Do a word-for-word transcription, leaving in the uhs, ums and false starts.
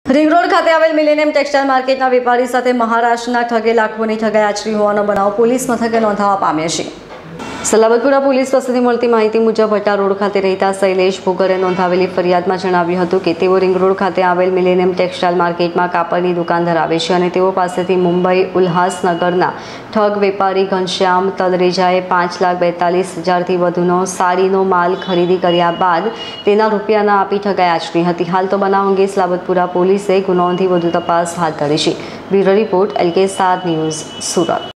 Ring road ખાતે આવેલ millennium textile માર્કેટના વેપારી સાથે મહારાષ્ટ્રના ઠગે લાખોની ઠગાઈ આચરી હોવાનો બનાવ પોલીસ મથકે નોંધાવા પામ્યો છે। સલાબતપુરા પોલીસ પાસેથી મળતી માહિતી મુજબ ભટ્ટા રોડ ખાતે રહેતા શૈલેષ ભૂગરે નોંધાવેલી ફરિયાદમાં જણાવ્યું હતું કે તેઓ રિંગ રોડ ખાતે આવેલ મિલેનિયમ ટેક્સટાઇલ માર્કેટમાં કાપડની દુકાન ધરાવે છે અને તેઓ પાસેથી મુંબઈ ઉલ્હાસનગરના ઠગ વેપારી ઘનશ્યામ તલરેજાએ પાંચ લાખ બેતાલીસ હજારથી વધુનો સાડીનો માલ ખરીદી કર્યા બાદ તેના રૂપિયાના આપી ઠગાઈ આચરી હતી। હાલ તો બનાવ અંગે સલાબતપુરા પોલીસે ગુનો નોંધી વધુ તપાસ હાથ ધરી છે। બ્યુરો રિપોર્ટ એલ કે સાત ન્યૂઝ સુરત।